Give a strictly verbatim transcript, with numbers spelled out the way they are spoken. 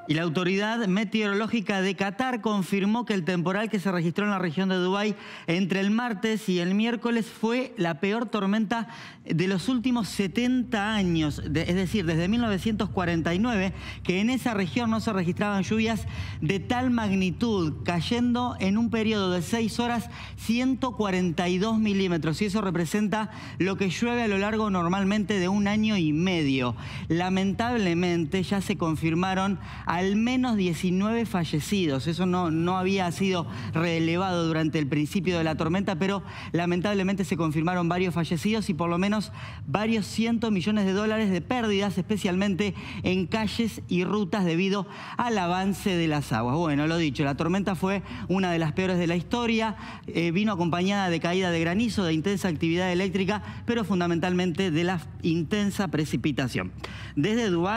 Y la Autoridad Meteorológica de Qatar confirmó que el temporal que se registró en la región de Dubái entre el martes y el miércoles fue la peor tormenta de los últimos setenta años, de, es decir, desde mil novecientos cuarenta y nueve, que en esa región no se registraban lluvias de tal magnitud, cayendo en un periodo de seis horas ciento cuarenta y dos milímetros, y eso representa lo que llueve a lo largo normalmente de un año y medio. Lamentablemente ya se confirmaron al menos diecinueve fallecidos. Eso no, no había sido relevado durante el principio de la tormenta, pero lamentablemente se confirmaron varios fallecidos y por lo menos varios cientos millones de dólares de pérdidas, especialmente en calles y rutas debido al avance de las aguas. Bueno, lo dicho, la tormenta fue una de las peores de la historia, eh, vino acompañada de caída de granizo, de intensa actividad eléctrica, pero fundamentalmente de la intensa precipitación. Desde Dubái